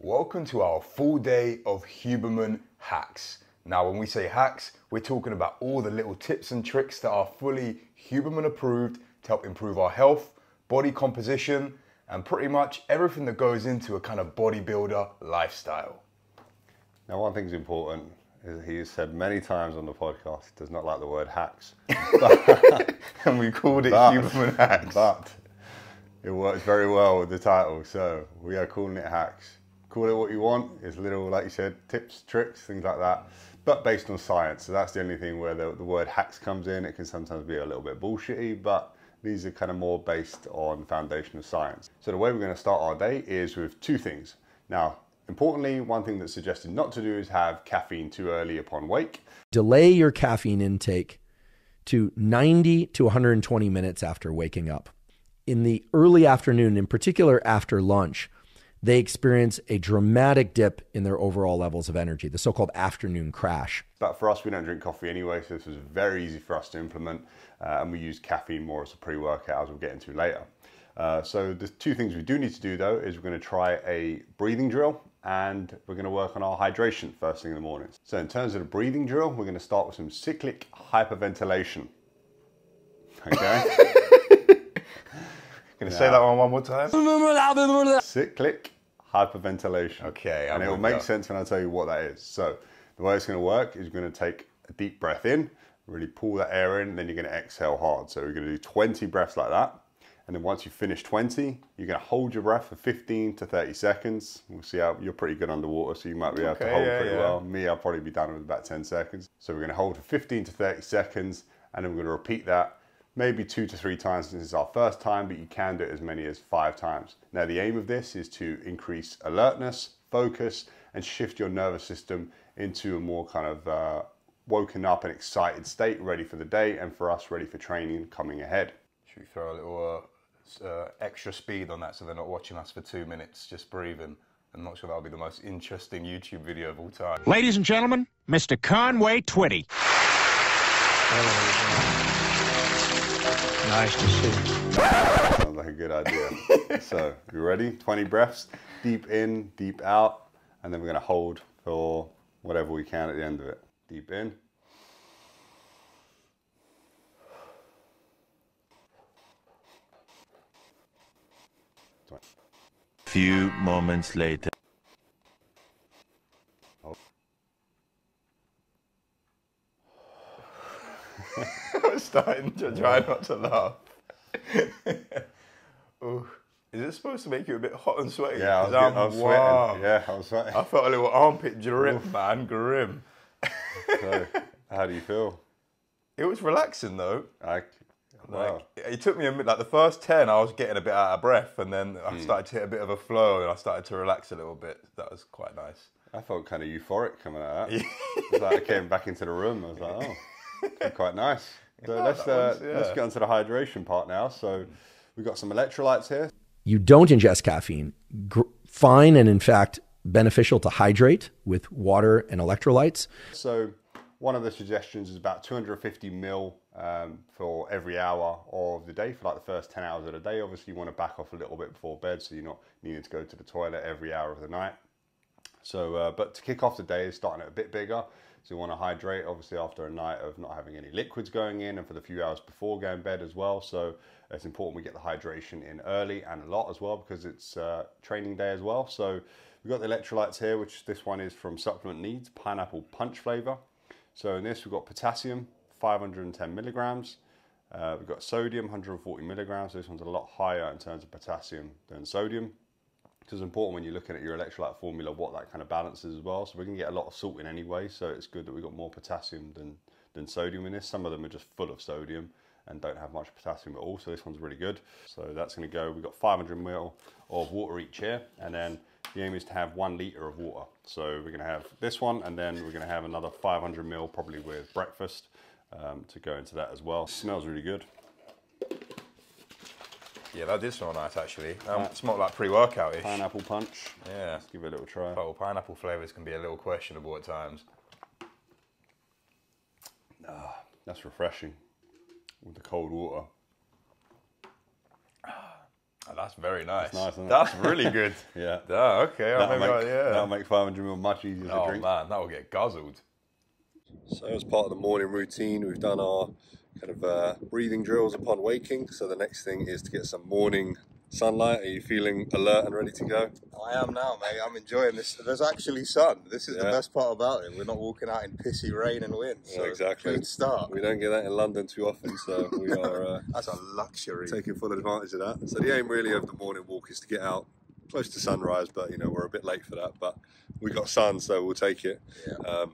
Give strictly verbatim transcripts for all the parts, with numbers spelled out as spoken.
Welcome to our full day of Huberman hacks. Now, when we say hacks, we're talking about all the little tips and tricks that are fully Huberman approved to help improve our health, body composition, and pretty much everything that goes into a kind of bodybuilder lifestyle. Now, one thing's important is he's said many times on the podcast, he does not like the word hacks. But, and we called it but, Huberman hacks. But it works very well with the title, so we are calling it hacks. Call it what you want. It's little, like you said, tips, tricks, things like that, but based on science. So that's the only thing where the, the word hacks comes in. It can sometimes be a little bit bullshitty, but these are kind of more based on foundation of science. So the way we're going to start our day is with two things. Now, importantly, one thing that's suggested not to do is have caffeine too early upon wake. Delay your caffeine intake to ninety to one hundred twenty minutes after waking up. In the early afternoon, in particular after lunch, they experience a dramatic dip in their overall levels of energy, the so-called afternoon crash. But for us, we don't drink coffee anyway, so this was very easy for us to implement, uh, and we use caffeine more as a pre-workout, as we'll get into later. Uh, so the two things we do need to do though is we're going to try a breathing drill, and we're going to work on our hydration first thing in the morning. So in terms of the breathing drill, we're going to start with some cyclic hyperventilation. Okay? Can you say that one one more time? Cyclic hyperventilation. Okay, I'm and it will with make you. sense when I tell you what that is. So the way it's going to work is you're going to take a deep breath in, really pull that air in, and then you're going to exhale hard. So we're going to do twenty breaths like that. And then once you finish twenty, you're going to hold your breath for fifteen to thirty seconds. We'll see how you're pretty good underwater, so you might be able Okay, to hold yeah, pretty yeah. well. Me, I'll probably be done with about ten seconds. So we're going to hold for fifteen to thirty seconds, and then we're going to repeat that maybe two to three times since it's our first time, but you can do it as many as five times. Now, the aim of this is to increase alertness, focus, and shift your nervous system into a more kind of uh, woken up and excited state, ready for the day, and for us, ready for training coming ahead. Should we throw a little uh, uh, extra speed on that so they're not watching us for two minutes just breathing? I'm not sure that'll be the most interesting YouTube video of all time. Ladies and gentlemen, Mister Conway Twitty. Nice to see you. Sounds like a good idea. So, you ready? twenty breaths, deep in, deep out, and then we're going to hold for whatever we can at the end of it. Deep in. Few moments later. I was starting to try not to laugh. Ooh. Is it supposed to make you a bit hot and sweaty? Yeah, I was, 'Cause getting, I was wow. sweating. Yeah, I was sweating. I felt a little armpit drip, man, grim. So, how do you feel? It was relaxing though. I, wow. Like, it took me a minute, like the first ten I was getting a bit out of breath, and then I started to hit a bit of a flow and I started to relax a little bit. That was quite nice. I felt kind of euphoric coming out of that. It was like I came back into the room, I was like, oh, quite nice. So Yeah, let's, that uh, was- yeah. let's get onto the hydration part now. So we've got some electrolytes here. You don't ingest caffeine. Gr- fine and in fact beneficial to hydrate with water and electrolytes. So one of the suggestions is about two hundred fifty mil um, for every hour of the day for like the first ten hours of the day. Obviously you want to back off a little bit before bed so you're not needing to go to the toilet every hour of the night. So, uh, but to kick off the day is starting it a bit bigger. So you want to hydrate, obviously, after a night of not having any liquids going in and for the few hours before going to bed as well. So it's important we get the hydration in early and a lot as well because it's uh, training day as well. So we've got the electrolytes here, which this one is from Supplement Needs, pineapple punch flavor. So in this, we've got potassium, five hundred ten milligrams. Uh, we've got sodium, one hundred forty milligrams. So this one's a lot higher in terms of potassium than sodium. So it's important when you're looking at your electrolyte formula what that kind of balance is as well. So we're going to get a lot of salt in anyway, so it's good that we've got more potassium than, than sodium in this. Some of them are just full of sodium and don't have much potassium at all, so this one's really good. So that's going to go, we've got five hundred mil of water each here, and then the aim is to have one litre of water. So we're going to have this one, and then we're going to have another five hundred mil probably with breakfast um, to go into that as well. It smells really good. Yeah, that did smell nice actually. Um, it smelled like pre-workout-ish. Pineapple punch. Yeah. Let's give it a little try. Well, pineapple flavours can be a little questionable at times. Ah, that's refreshing with the cold water. Oh, that's very nice. That's nice, isn't it? That's really good. Yeah. Oh, okay. I'll That'll maybe, make, yeah. that'll make five hundred mil much easier to Oh drink. man, that will get guzzled. So as part of the morning routine, we've done our kind of uh, breathing drills upon waking. So the next thing is to get some morning sunlight. Are you feeling alert and ready to go? I am now, mate. I'm enjoying this. There's actually sun. This is Yeah. the best part about it. We're not walking out in pissy rain and wind. So Yeah, exactly. Good start. We don't get that in London too often, so we are uh, That's a luxury. taking full advantage of that. So the aim really of the morning walk is to get out close to sunrise, but you know we're a bit late for that. But we got sun, so we'll take it. Yeah. Um,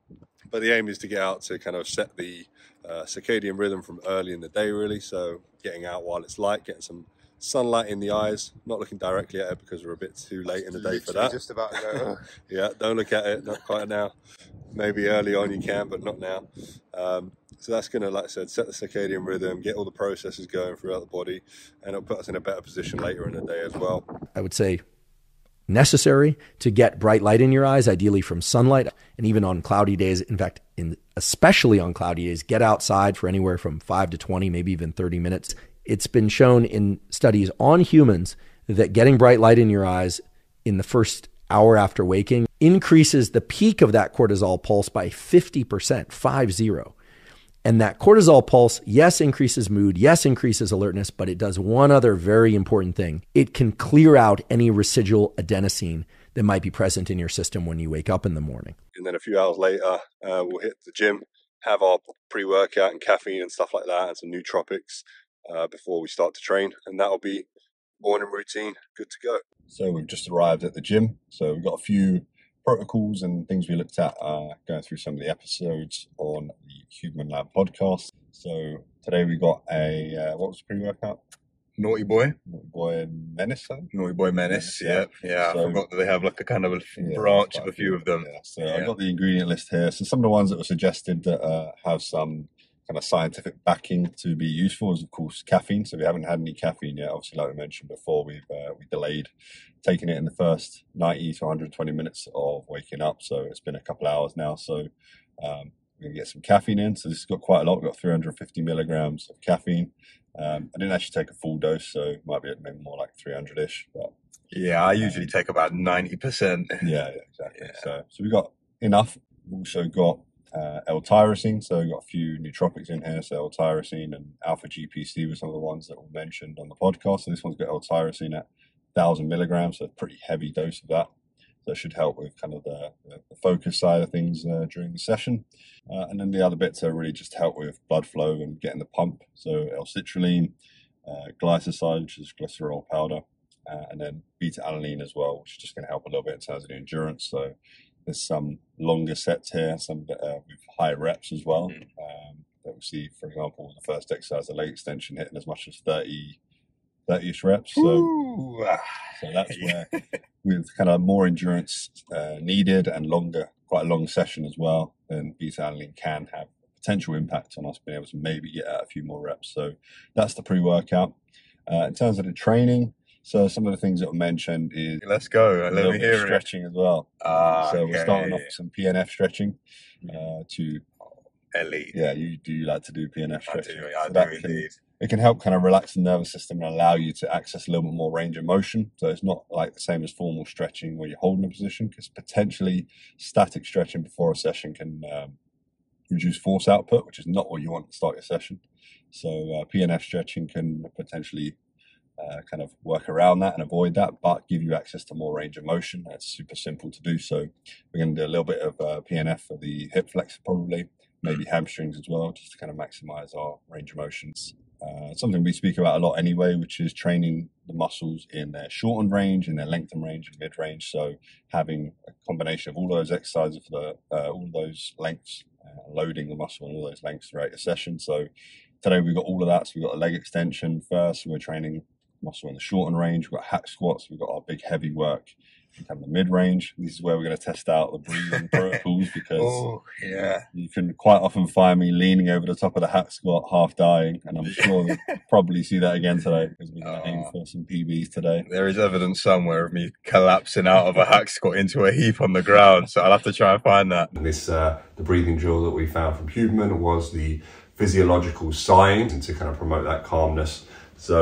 but the aim is to get out to kind of set the uh, circadian rhythm from early in the day, really. So getting out while it's light, getting some sunlight in the eyes, not looking directly at it because we're a bit too late in the day for Literally that. Just about to go. Yeah, don't look at it, not quite now. Maybe early on you can, but not now. Um, so that's going to, like I said, set the circadian rhythm, get all the processes going throughout the body, and it'll put us in a better position later in the day as well. I would say necessary to get bright light in your eyes, ideally from sunlight, and even on cloudy days. In fact, in especially on cloudy days, get outside for anywhere from five to twenty, maybe even thirty minutes. It's been shown in studies on humans that getting bright light in your eyes in the first hour after waking increases the peak of that cortisol pulse by fifty percent, five zero. And that cortisol pulse, yes, increases mood, yes, increases alertness, but it does one other very important thing. It can clear out any residual adenosine that might be present in your system when you wake up in the morning. And then a few hours later, uh, we'll hit the gym, have our pre-workout and caffeine and stuff like that, and some nootropics uh, before we start to train. And that'll be morning routine, good to go. So we've just arrived at the gym. So we've got a few protocols and things we looked at uh, going through some of the episodes on the Huberman Lab podcast. So today we got a, uh, what was the pre-workout? Naughty boy. Naughty Boy Menace, I think? Naughty boy menace. Yeah. Yeah. So- I forgot that they have like a kind of a Yeah, branch quite of a few of them. Yeah. So Yeah. I've got the ingredient list here. So some of the ones that were suggested that uh, have some kind of scientific backing to be useful is, of course, caffeine. So we haven't had any caffeine yet. Obviously, like we mentioned before, we've uh, we delayed taking it in the first ninety to one hundred twenty minutes of waking up. So it's been a couple of hours now. So um, we're going to get some caffeine in. So this has got quite a lot. We've got three hundred fifty milligrams of caffeine. Um, I didn't actually take a full dose, so it might be maybe more like three hundred-ish. But Yeah, I usually take about ninety percent. yeah, yeah, exactly. Yeah. So, so we got enough. We've also got uh, L-tyrosine, so we've got a few nootropics in here. So L-tyrosine and alpha G P C were some of the ones that were mentioned on the podcast. So this one's got L-tyrosine at one thousand milligrams, so a pretty heavy dose of that. So it should help with kind of the, the, the focus side of things uh, during the session. Uh, and then the other bits are really just help with blood flow and getting the pump. So L-citrulline, uh, glycoside, which is glycerol powder, uh, and then beta-alanine as well, which is just going to help a little bit in terms of the endurance. So there's some longer sets here, some that, uh, with higher reps as well. Um, that we see, for example, the first exercise, the leg extension, hitting as much as thirty, thirty-ish reps. So, Ooh, ah. so that's where with kind of more endurance uh, needed and longer, quite a long session as well, then beta-alanine can have potential impact on us being able to maybe get out a few more reps. So that's the pre-workout. Uh, in terms of the training, so some of the things that were mentioned is Let's go. a Let little me bit of hear it. stretching as well. Ah, so we're okay. starting off with some P N F stretching uh, to, Elite. yeah, you do like to do P N F I stretching. do, So I do that can- indeed. It can help kind of relax the nervous system and allow you to access a little bit more range of motion. So it's not like the same as formal stretching where you're holding a position, because potentially static stretching before a session can um, reduce force output, which is not what you want to start your session. So uh, P N F stretching can potentially uh, kind of work around that and avoid that, but give you access to more range of motion. It's super simple to do. So we're going to do a little bit of uh, P N F for the hip flexor probably, maybe hamstrings as well, just to kind of maximize our range of motions. Uh, something we speak about a lot anyway, which is training the muscles in their shortened range, in their lengthened range, and mid range. So having a combination of all those exercises for the, uh, all those lengths, uh, loading the muscle in all those lengths throughout your session. So today we've got all of that. So we've got a leg extension first. We're training muscle in the shortened range. We've got hack squats. We've got our big heavy work in kind of the mid range. This is where we're going to test out the breathing protocols, because Oh, yeah. you can quite often find me leaning over the top of the hack squat, half dying, and I'm sure you'll probably see that again today, because we're going to aim for some P Bs today. There is evidence somewhere of me collapsing out of a hack squat into a heap on the ground, so I'll have to try and find that. This uh, the breathing drill that we found from Huberman was the physiological sign to kind of promote that calmness. So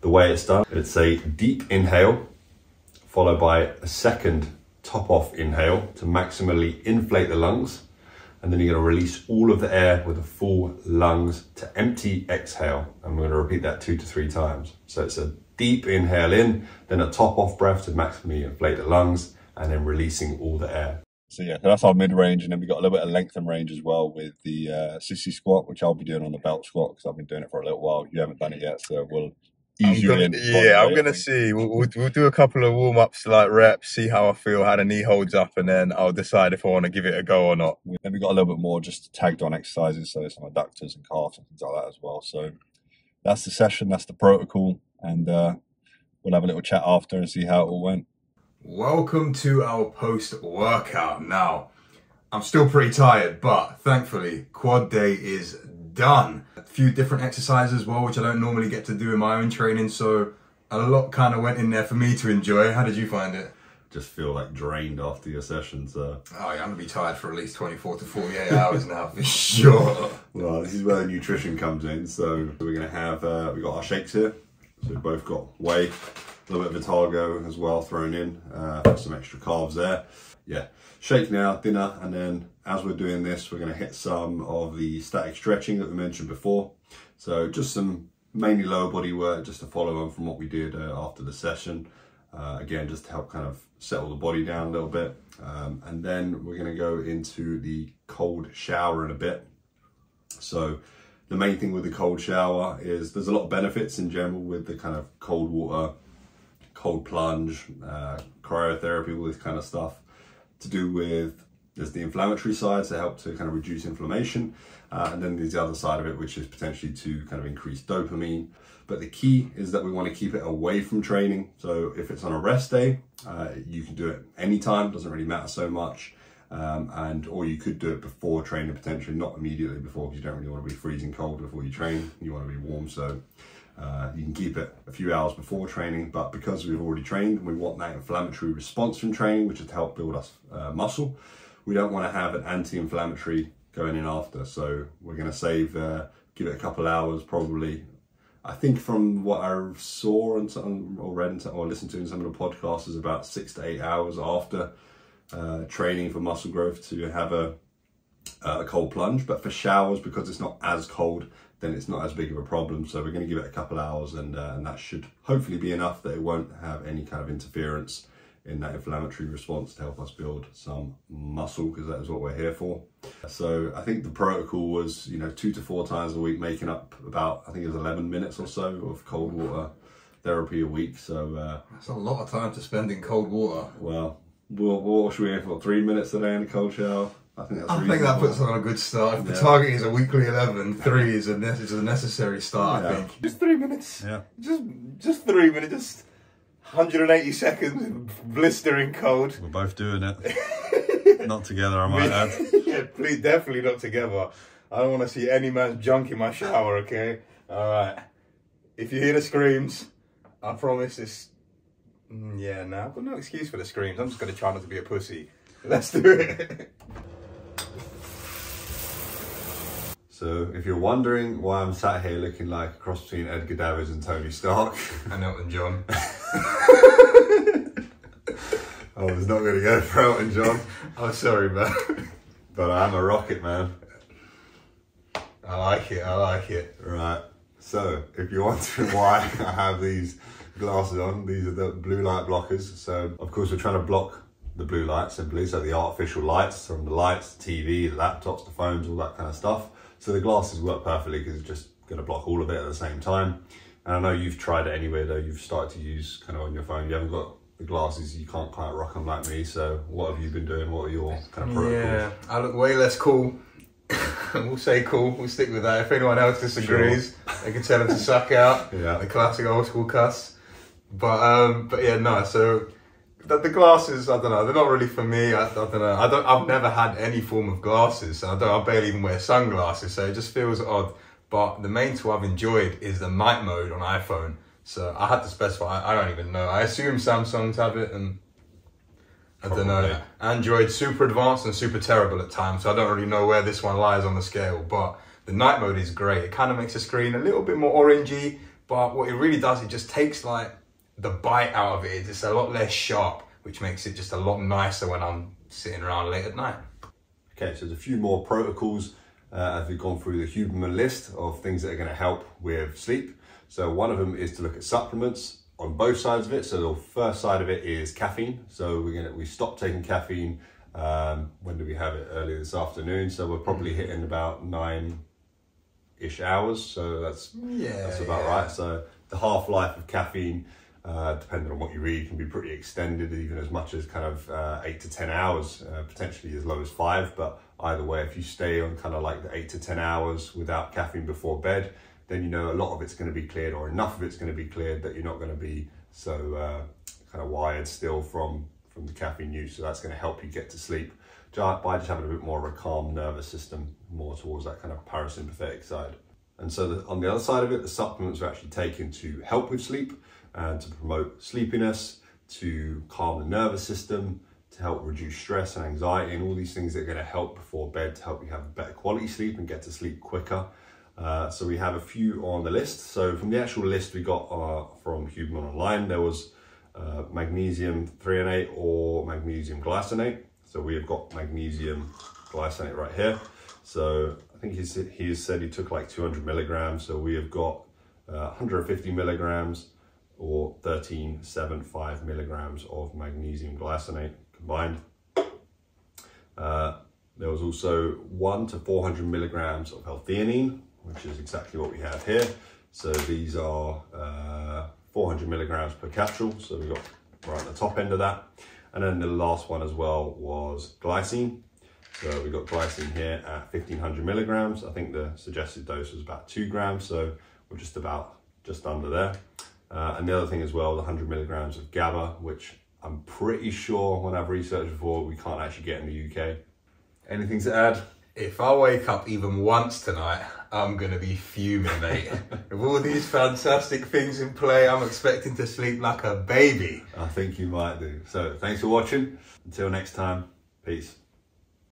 the way it's done, it's a deep inhale, followed by a second top off inhale to maximally inflate the lungs. And then you're gonna release all of the air with a full lungs to empty exhale. And we're gonna repeat that two to three times. So it's a deep inhale in, then a top off breath to maximally inflate the lungs, and then releasing all the air. So yeah, that's our mid-range, and then we've got a little bit of length and range as well with the uh, sissy squat, which I'll be doing on the belt squat because I've been doing it for a little while. You haven't done it yet, so we'll ease you gonna, in. Yeah, I'm going to see. We'll, we'll, we'll do a couple of warm-ups, like reps, see how I feel, how the knee holds up, and then I'll decide if I want to give it a go or not. Then we've got a little bit more just tagged on exercises, so some adductors and calves and things like that as well. So that's the session, that's the protocol, and uh, we'll have a little chat after and see how it all went. Welcome to our post-workout. Now, I'm still pretty tired, but thankfully, quad day is done. A few different exercises as well, which I don't normally get to do in my own training, so a lot kind of went in there for me to enjoy. How did you find it? Just feel like drained after your session, so... Oh yeah, I'm gonna be tired for at least twenty-four to forty-eight hours now, for sure. Well, this is where the nutrition comes in, so we're gonna have, uh, we got our shakes here, so we've both got whey, a little bit of Vitargo as well thrown in, uh, some extra carbs there. Yeah, shake now, dinner, and then as we're doing this, we're going to hit some of the static stretching that we mentioned before. So just some mainly lower body work just to follow on from what we did uh, after the session. Uh, again, just to help kind of settle the body down a little bit. Um, and then we're going to go into the cold shower in a bit. So the main thing with the cold shower is there's a lot of benefits in general with the kind of cold water, cold plunge, uh, cryotherapy, all this kind of stuff to do with, there's the inflammatory side to help to kind of reduce inflammation. Uh, and then there's the other side of it, which is potentially to kind of increase dopamine. But the key is that we want to keep it away from training. So if it's on a rest day, uh, you can do it anytime, doesn't really matter so much. Um, and or you could do it before training, potentially not immediately before, because you don't really want to be freezing cold before you train. You want to be warm, so uh, you can keep it a few hours before training. But because we've already trained, we want that inflammatory response from training, which is to help build us uh, muscle. We don't want to have an anti-inflammatory going in after, so we're going to save, uh, give it a couple hours probably. I think from what I saw and some, or read and, or listened to in some of the podcasts is about six to eight hours after uh, training for muscle growth to have a, a cold plunge. But for showers, because it's not as cold, then it's not as big of a problem. So we're going to give it a couple hours, and, uh, and that should hopefully be enough that it won't have any kind of interference in that inflammatory response to help us build some muscle, because that is what we're here for. So I think the protocol was, you know, two to four times a week, making up about, I think it was eleven minutes or so of cold water therapy a week. So uh, that's a lot of time to spend in cold water. Well, we'll, what should we aim for? Three minutes a day in a cold shower? I think that's I think that puts on a good start. If yeah. the target is a weekly eleven, three is a, ne is a necessary start, yeah. I think. Just three minutes. Yeah. Just, just three minutes. Just one hundred eighty seconds, blistering cold. We're both doing it. Not together, I might add. Yeah, please, definitely not together. I don't want to see any man's junk in my shower, okay? Alright. If you hear the screams, I promise it's... Mm, yeah, no, I've got no excuse for the screams. I'm just going to try not to be a pussy. Let's do it. So, if you're wondering why I'm sat here looking like a cross between Edgar Davids and Tony Stark. And Elton John. I was not going to go for Elton John. I'm sorry, man. But I'm a rocket man. I like it, I like it. Right. So, if you're wondering why I have these glasses on, these are the blue light blockers. So, of course, we're trying to block the blue light simply. So, the artificial lights from the lights, the T V, the laptops, the phones, all that kind of stuff. So, the glasses work perfectly because it's just going to block all of it at the same time. And I know you've tried it anyway, though. You've started to use kind of on your phone. You haven't got the glasses, you can't quite rock them like me. So, what have you been doing? What are your kind of protocols? Yeah, I look way less cool. We'll say cool, we'll stick with that. If anyone else disagrees, sure. They can tell them to suck out. Yeah. The classic old school cuss. But um, but yeah, no, so the, the glasses, I don't know, they're not really for me. I, I don't know. I don't I've never had any form of glasses. So I don't I barely even wear sunglasses, so it just feels odd. But the main tool I've enjoyed is the night mode on iPhone. So I had to specify, I, I don't even know. I assume Samsungs have it, and I don't know. Probably. Android super advanced and super terrible at times, so I don't really know where this one lies on the scale. But the night mode is great. It kind of makes the screen a little bit more orangey, but what it really does, it just takes like the bite out of it. It's just a lot less sharp, which makes it just a lot nicer when I'm sitting around late at night. Okay, so there's a few more protocols uh, as we've gone through the Huberman list of things that are going to help with sleep. So one of them is to look at supplements on both sides of it. So the first side of it is caffeine. So we're gonna we stopped taking caffeine. Um, when did we have it? Earlier this afternoon. So we're probably hitting about nine-ish hours. So that's yeah, that's about yeah. right. So the half-life of caffeine, uh, depending on what you read, can be pretty extended, even as much as kind of uh, eight to ten hours, uh, potentially as low as five. But either way, if you stay on kind of like the eight to ten hours without caffeine before bed, then you know a lot of it's going to be cleared, or enough of it's going to be cleared that you're not going to be so uh, kind of wired still from, from the caffeine use. So that's going to help you get to sleep by just having a bit more of a calm nervous system, more towards that kind of parasympathetic side. And so the, on the other side of it, the supplements are actually taken to help with sleep and to promote sleepiness, to calm the nervous system, to help reduce stress and anxiety, and all these things that are going to help before bed to help you have better quality sleep and get to sleep quicker. Uh, so we have a few on the list. So from the actual list we got uh, from Huberman Online, there was uh, magnesium threonate or magnesium glycinate. So we have got magnesium glycinate right here. So I think he's, he said he took like two hundred milligrams. So we have got uh, one hundred fifty milligrams or thirteen point seven five milligrams of magnesium glycinate combined. Uh, there was also one to four hundred milligrams of L-theanine, which is exactly what we have here. So these are uh, four hundred milligrams per capsule. So we got right at the top end of that. And then the last one as well was glycine. So we got glycine here at fifteen hundred milligrams. I think the suggested dose was about two grams. So we're just about, just under there. Uh, and the other thing as well, the one hundred milligrams of GABA, which I'm pretty sure when I've researched before, we can't actually get in the U K. Anything to add? If I wake up even once tonight, I'm going to be fuming, mate. With all these fantastic things in play, I'm expecting to sleep like a baby. I think you might do. So thanks for watching. Until next time, peace.